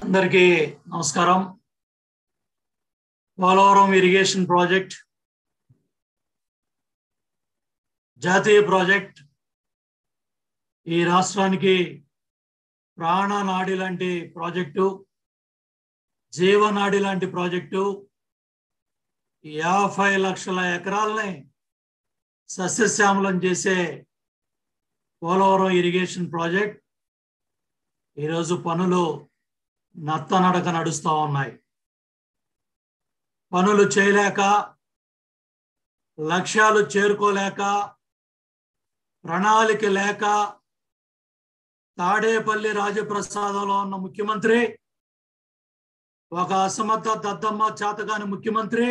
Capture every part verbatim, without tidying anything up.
అందరికీ నమస్కారం. Polavaram irrigation project జాతీయ ప్రాజెక్ట్ ఈ రాష్ట్రానికి ప్రాణనాడి లాంటి ప్రాజెక్టు, జీవనాడి లాంటి ప్రాజెక్టు. యాభై లక్షల ఎకరాలని సస్యశ్యామలం చేసే పోలవరం ఇరిగేషన్ ప్రాజెక్ట్ ఈరోజు పనులు నత్తనడక నడుస్తూ ఉన్నాయి. పనులు చేయలేక, లక్ష్యాలు చేరుకోలేక, ప్రణాళిక లేక తాడేపల్లి రాజప్రసాదంలో ఉన్న ముఖ్యమంత్రి, ఒక అసమర్థ దద్దమ్మ చేతగాని ముఖ్యమంత్రి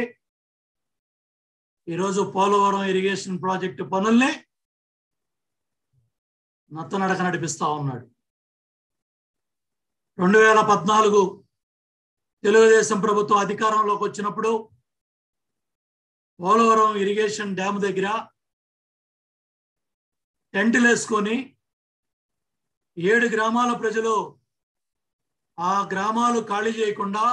ఈరోజు పోలవరం ఇరిగేషన్ ప్రాజెక్టు పనుల్ని నత్తనడక నడిపిస్తా ఉన్నాడు. రెండు వేల పద్నాలుగు తెలుగుదేశం ప్రభుత్వం అధికారంలోకి వచ్చినప్పుడు పోలవరం ఇరిగేషన్ డ్యామ్ దగ్గర టెంట్లు వేసుకొని ఏడు గ్రామాల ప్రజలు ఆ గ్రామాలు ఖాళీ చేయకుండా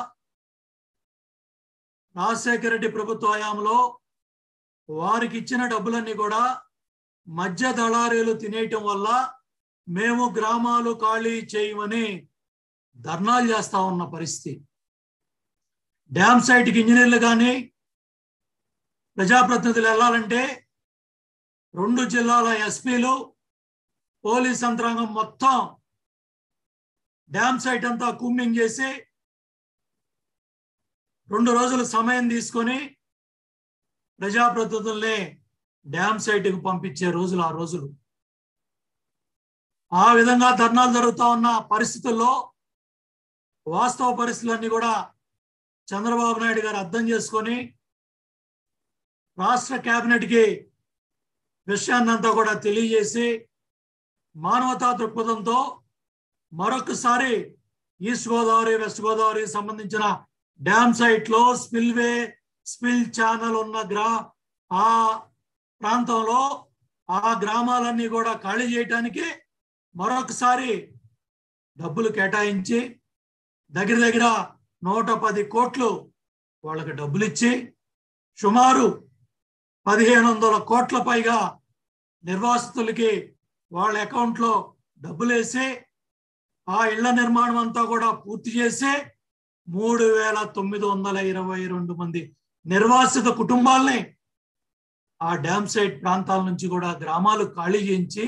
రాజశేఖర రెడ్డి ప్రభుత్వ హయాంలో వారికి ఇచ్చిన డబ్బులన్నీ కూడా మధ్య దళారీలు తినేయటం వల్ల మేము గ్రామాలు ఖాళీ చేయమని ధర్నాలు చేస్తా ఉన్న పరిస్థితి. డ్యామ్ సైట్కి ఇంజనీర్లు కానీ ప్రజాప్రతినిధులు వెళ్ళాలంటే రెండు జిల్లాల ఎస్పీలు, పోలీస్ యంత్రాంగం మొత్తం డ్యామ్ సైట్ అంతా కూంబింగ్ చేసి రెండు రోజులు సమయం తీసుకొని ప్రజాప్రతినిధుల్ని డ్యామ్ సైట్కి పంపించే రోజులు ఆ రోజులు. ఆ విధంగా ధర్నాలు జరుగుతూ ఉన్న పరిస్థితుల్లో వాస్తవ పరిస్థితులన్నీ కూడా చంద్రబాబు నాయుడు గారు అర్థం చేసుకొని రాష్ట్ర కేబినెట్కి విషయాన్నంతా కూడా తెలియజేసి మానవతా దృక్పథంతో మరొకసారి ఈస్ట్ గోదావరి, వెస్ట్ గోదావరి సంబంధించిన డ్యామ్ సైట్లో స్పిల్వే స్పిల్ ఛానల్ ఉన్న గ్రా ఆ ప్రాంతంలో ఆ గ్రామాలన్నీ కూడా ఖాళీ చేయటానికి మరొకసారి డబ్బులు కేటాయించి దగ్గర దగ్గర నూట పది కోట్లు వాళ్ళకి డబ్బులు ఇచ్చి సుమారు పదిహేను వందల కోట్ల పైగా నిర్వాసితులకి వాళ్ళ అకౌంట్లో డబ్బులు వేసి ఆ ఇళ్ల నిర్మాణం అంతా కూడా పూర్తి చేసి మూడు వేల తొమ్మిది వందల ఇరవై రెండు మంది నిర్వాసిత కుటుంబాలని ఆ డ్యామ్ సైట్ ప్రాంతాల నుంచి కూడా గ్రామాలు ఖాళీ చేయించి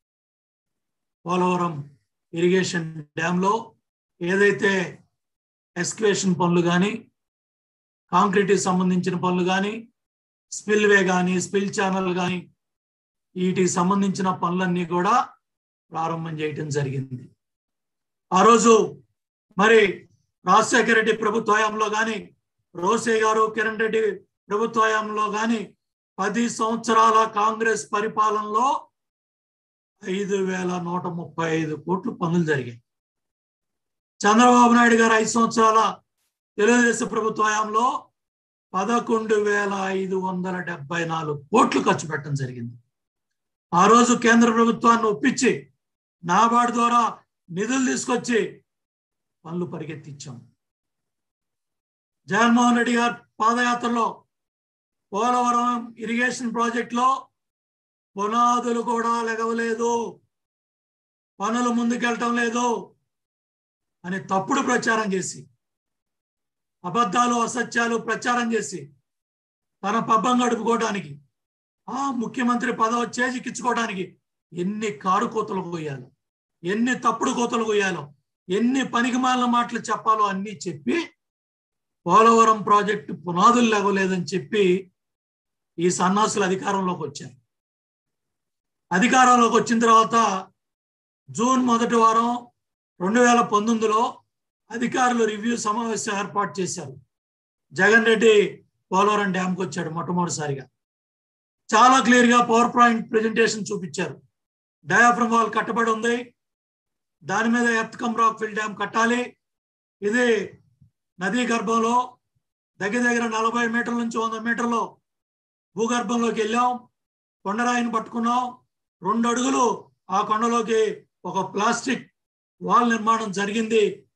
పోలవరం ఇరిగేషన్ డ్యాంలో ఏదైతే ఎక్స్కవేషన్ పనులు కానీ, కాంక్రీట్కి సంబంధించిన పనులు కానీ, స్పిల్వే కానీ, స్పిల్ ఛానల్ కానీ వీటికి సంబంధించిన పనులన్నీ కూడా ప్రారంభం చేయటం జరిగింది. ఆ రోజు మరి రాజశేఖర రెడ్డి ప్రభుత్వ హయాంలో కానీ, రోసే గారు, కిరణ్ రెడ్డి ప్రభుత్వ హయాంలో కానీ పది సంవత్సరాల కాంగ్రెస్ పరిపాలనలో ఐదు వేల నూట ముప్పై ఐదు కోట్లు పనులు జరిగాయి. చంద్రబాబు నాయుడు గారు ఐదు సంవత్సరాల తెలుగుదేశం ప్రభుత్వ హయాంలో పదకొండు వేల ఐదు వందల డెబ్బై నాలుగు కోట్లు ఖర్చు పెట్టడం జరిగింది. ఆ రోజు కేంద్ర ప్రభుత్వాన్ని ఒప్పించి నాబార్డు ద్వారా నిధులు తీసుకొచ్చి పనులు పరిగెత్తించాం. జగన్మోహన్ రెడ్డి గారు పాదయాత్రలో పోలవరం ఇరిగేషన్ ప్రాజెక్టులో పునాదులు కూడా లెగవలేదు, పనులు ముందుకెళ్ళటం లేదు అని తప్పుడు ప్రచారం చేసి, అబద్ధాలు అసత్యాలు ప్రచారం చేసి తన పబ్బం గడుపుకోవడానికి, ఆ ముఖ్యమంత్రి పదవి చేజిక్కించుకోవడానికి ఎన్ని కారు కోతలు కోయాలో, ఎన్ని తప్పుడు కోతలు కోయాలో, ఎన్ని పనికిమాలిన మాటలు చెప్పాలో అన్నీ చెప్పి పోలవరం ప్రాజెక్టు పునాదులు లేవలేదని చెప్పి ఈ సన్నాసులు అధికారంలోకి వచ్చారు. అధికారంలోకి వచ్చిన తర్వాత జూన్ మొదటి వారం రెండు వేల పంతొమ్మిదిలో అధికారులు రివ్యూ సమావేశం ఏర్పాటు చేశారు. జగన్ రెడ్డి పోలవరం డ్యామ్కి వచ్చాడు మొట్టమొదటిసారిగా. చాలా క్లియర్గా పవర్ పాయింట్ ప్రెజెంటేషన్ చూపించారు. డయాఫ్రమ్ వాల్ కట్టబడి ఉంది, దాని మీద earth cum rock fill dam కట్టాలి. ఇది నదీ గర్భంలో దగ్గర దగ్గర నలభై మీటర్ల నుంచి వంద మీటర్లు భూగర్భంలోకి వెళ్ళాం, కొండరాయిని పట్టుకున్నాం, రెండు అడుగులు ఆ కొండలోకి ఒక ప్లాస్టిక్ వాల్ నిర్మాణం జరిగింది.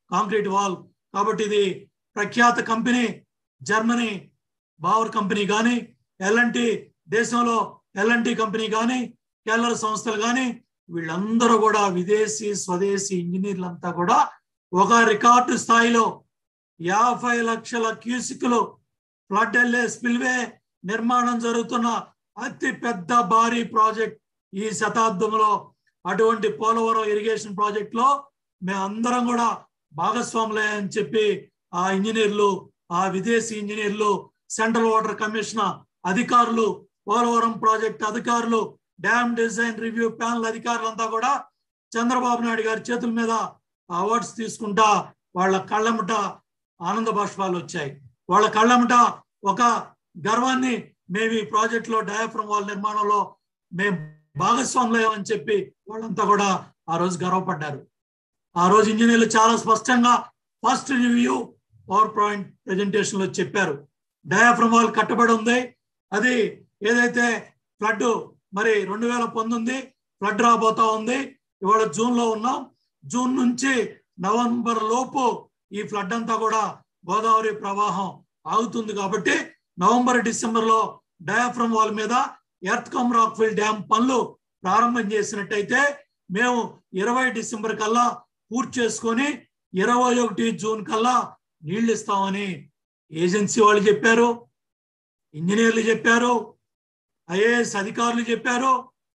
Concrete wall. కాబట్టి ఇది ప్రఖ్యాత కంపెనీ, జర్మనీ బావర్ కంపెనీ కానీ, ఎల్ఎన్టీ దేశంలో ఎల్ఎన్టీ కంపెనీ కానీ, కెల్లర్ సంస్థలు కానీ, వీళ్ళందరూ కూడా విదేశీ స్వదేశీ ఇంజనీర్లంతా కూడా ఒక రికార్డు స్థాయిలో యాభై లక్షల క్యూసిక్లు ఫ్లడ్ ఎల్ఏ స్పిల్వే నిర్మాణం జరుగుతున్న అతి పెద్ద భారీ ప్రాజెక్ట్ ఈ శతాబ్దంలో. అటువంటి పోలవరం ఇరిగేషన్ ప్రాజెక్ట్ లో మేమందరం కూడా భాగస్వాములే అని చెప్పి ఆ ఇంజనీర్లు, ఆ విదేశీ ఇంజనీర్లు, సెంట్రల్ వాటర్ కమిషన్ అధికారులు, పోలవరం ప్రాజెక్ట్ అధికారులు, డ్యామ్ డిజైన్ రివ్యూ ప్యానల్ అధికారులంతా కూడా చంద్రబాబు నాయుడు గారి చేతుల మీద అవార్డ్స్ తీసుకుంటా వాళ్ళ కళ్ళమట ఆనంద బాష్పాలు వచ్చాయి. వాళ్ళ కళ్ళమట ఒక గర్వాన్ని, మేము ఈ ప్రాజెక్ట్ లో డయాఫ్రమ్ వాల్ నిర్మాణంలో మేము భాగస్వాములయ్యామని చెప్పి వాళ్ళంతా కూడా ఆ రోజు గర్వపడ్డారు. ఆ రోజు ఇంజనీర్లు చాలా స్పష్టంగా first review power point presentation లో చెప్పారు. డయాఫ్రమ్ వాల్ కట్టబడి ఉంది. అది ఏదైతే ఫ్లడ్ మరి రెండు వేల పంతొమ్మిది ఫ్లడ్ రాబోతా ఉంది. ఇవాళ జూన్ లో ఉన్నాం. జూన్ నుంచి నవంబర్ లోపు ఈ ఫ్లడ్ అంతా కూడా గోదావరి ప్రవాహం ఆగుతుంది. కాబట్టి నవంబర్ డిసెంబర్ లో డయాఫ్రమ్ వాల్ మీద ఎర్త్ కమ్ రాక్ఫిల్ డ్యామ్ పనులు ప్రారంభం చేసినట్టయితే మేము ఇరవై డిసెంబర్ కల్లా పూర్తి చేసుకొని ఇరవై ఒకటి జూన్ కల్లా నీళ్లు ఇస్తామని ఏజెన్సీ వాళ్ళు చెప్పారు, ఇంజనీర్లు చెప్పారు, ఐఏఎస్ అధికారులు చెప్పారు.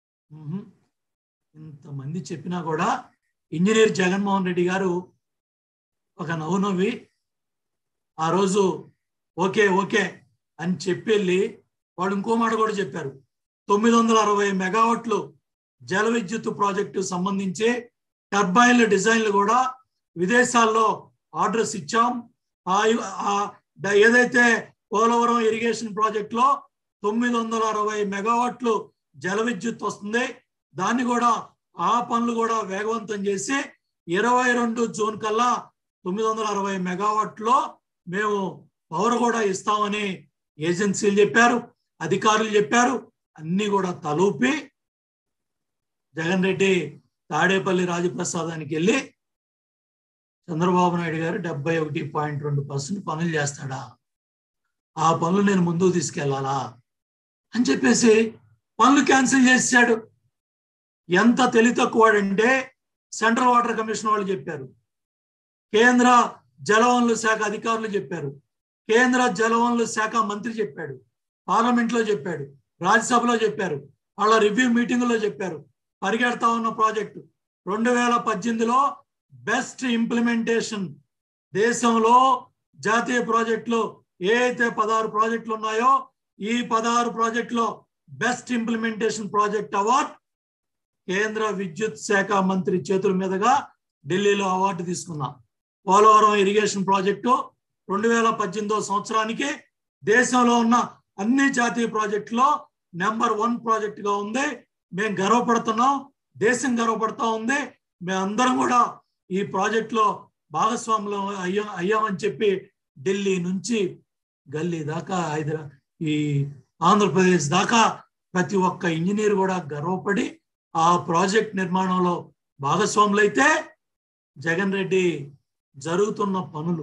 ఇంతమంది చెప్పినా కూడా ఇంజనీర్ జగన్మోహన్ రెడ్డి గారు ఒక నవ్వు నవ్వి ఆ రోజు ఓకే ఓకే అని చెప్పెళ్ళి వాళ్ళు ఇంకో మాట కూడా చెప్పారు. తొమ్మిది వందల అరవై మెగావాట్లు జల విద్యుత్ ప్రాజెక్టు సంబంధించి టర్బైన్ల డిజైన్లు కూడా విదేశాల్లో ఆర్డర్స్ ఇచ్చాం. ఆ ఏదైతే పోలవరం ఇరిగేషన్ ప్రాజెక్ట్ లో తొమ్మిది వందల అరవై మెగావాట్లు జల విద్యుత్ వస్తుంది, దాన్ని కూడా ఆ పనులు కూడా వేగవంతం చేసి ఇరవై రెండు జూన్ కల్లా తొమ్మిది వందల అరవై మెగావాట్లో మేము పవర్ కూడా ఇస్తామని ఏజెన్సీలు చెప్పారు, అధికారులు చెప్పారు. అన్ని కూడా తలూపి జగన్ రెడ్డి తాడేపల్లి రాజప్రసాదానికి వెళ్ళి చంద్రబాబు నాయుడు గారు డెబ్బై ఒకటి పాయింట్ రెండు పర్సెంట్ పనులు చేస్తాడా, ఆ పనులు నేను ముందుకు తీసుకెళ్లాలా అని చెప్పేసి పనులు క్యాన్సిల్ చేశాడు. ఎంత తెలివి తక్కువాడంటే సెంట్రల్ వాటర్ కమిషన్ వాళ్ళు చెప్పారు, కేంద్ర జలవనరుల శాఖ అధికారులు చెప్పారు, కేంద్ర జలవనరుల శాఖ మంత్రి చెప్పాడు, పార్లమెంట్ లో చెప్పాడు, రాజ్యసభలో చెప్పారు, వాళ్ళ రివ్యూ మీటింగ్ లో చెప్పారు. పరిగెడతా ఉన్న ప్రాజెక్టు రెండు వేల పద్దెనిమిదిలో బెస్ట్ ఇంప్లిమెంటేషన్ దేశంలో జాతీయ ప్రాజెక్టులు ఏ అయితే పదహారు ప్రాజెక్టులు ఉన్నాయో ఈ పదహారు ప్రాజెక్టులో బెస్ట్ ఇంప్లిమెంటేషన్ ప్రాజెక్ట్ అవార్డు కేంద్ర విద్యుత్ శాఖ మంత్రి చేతుల మీదుగా ఢిల్లీలో అవార్డు తీసుకున్నాం. పోలవరం ఇరిగేషన్ ప్రాజెక్టు రెండు వేల పద్దెనిమిదో సంవత్సరానికి దేశంలో ఉన్న అన్ని జాతీయ ప్రాజెక్టులో నెంబర్ వన్ ప్రాజెక్ట్ గా ఉంది. మేము గర్వపడుతున్నాం, దేశం గర్వపడతా ఉంది. మేమందరం కూడా ఈ ప్రాజెక్ట్ లో భాగస్వాములు అయ్యా అయ్యామని చెప్పి ఢిల్లీ నుంచి గల్లీ దాకా హైదరా ఈ ఆంధ్రప్రదేశ్ దాకా ప్రతి ఒక్క ఇంజనీర్ కూడా గర్వపడి ఆ ప్రాజెక్ట్ నిర్మాణంలో భాగస్వాములైతే జగన్ రెడ్డి జరుగుతున్న పనులు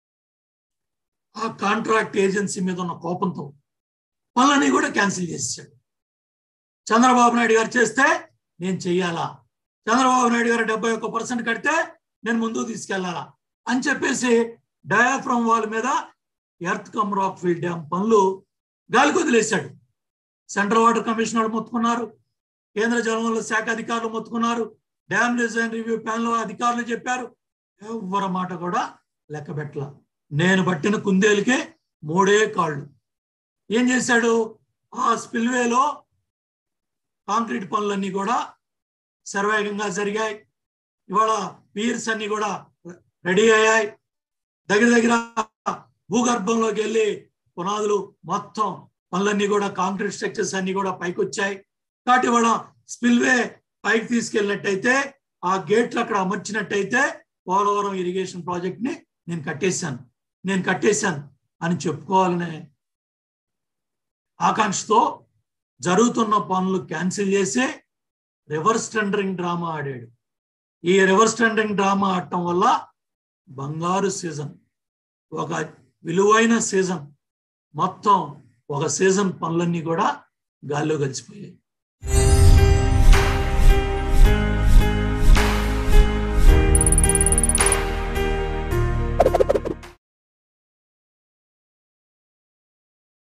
ఆ కాంట్రాక్ట్ ఏజెన్సీ మీద ఉన్న కోపంతో పనులని కూడా క్యాన్సిల్ చేశాడు. చంద్రబాబు నాయుడు గారు చేస్తే నేను చెయ్యాలా, చంద్రబాబు నాయుడు గారు డెబ్బై ఒక్క పర్సెంట్ కడితే నేను ముందుకు తీసుకెళ్లాలా అని చెప్పేసి డయాఫ్రమ్ వాల్ మీద ఎర్త్ కమ్ రాక్ఫిల్ డ్యామ్ పనులు గాలికి వదిలేశాడు. సెంట్రల్ వాటర్ కమిషన్ వాళ్ళు మొత్తుకున్నారు, కేంద్ర జలవనరుల శాఖ అధికారులు మొత్తుకున్నారు, డ్యామ్ డిజైన్ రివ్యూ ప్యానల్ అధికారులు చెప్పారు. ఎవరి మాట కూడా లెక్క పెట్టలా. నేను పట్టిన కుందేలుకే మూడే కాళ్ళు. ఏం చేశాడు, ఆ స్పిల్వేలో కాంక్రీట్ పనులన్నీ కూడా శరవేగంగా జరిగాయి. ఇవాళ పీర్స్ అన్ని కూడా రెడీ అయ్యాయి. దగ్గర దగ్గర భూగర్భంలోకి వెళ్ళి పునాదులు మొత్తం పనులన్నీ కూడా కాంక్రీట్ స్ట్రక్చర్స్ అన్ని కూడా పైకి వచ్చాయి. కాబట్టి ఇవాళ స్పిల్వే పైకి తీసుకెళ్ళినట్టయితే ఆ గేట్లు అక్కడ అమర్చినట్టయితే పోలవరం ఇరిగేషన్ ప్రాజెక్ట్ ని నేను కట్టేశాను నేను కట్టేశాను అని చెప్పుకోవాలనే ఆకాంక్షతో జరుగుతున్న పనులు క్యాన్సిల్ చేసి రివర్స్ టెండరింగ్ డ్రామా ఆడాడు. ఈ రివర్స్ టెండరింగ్ డ్రామా ఆడటం వల్ల బంగారు సీజన్, ఒక విలువైన సీజన్, మొత్తం ఒక సీజన్ పనులన్నీ కూడా గాల్లో కలిసిపోయాయి.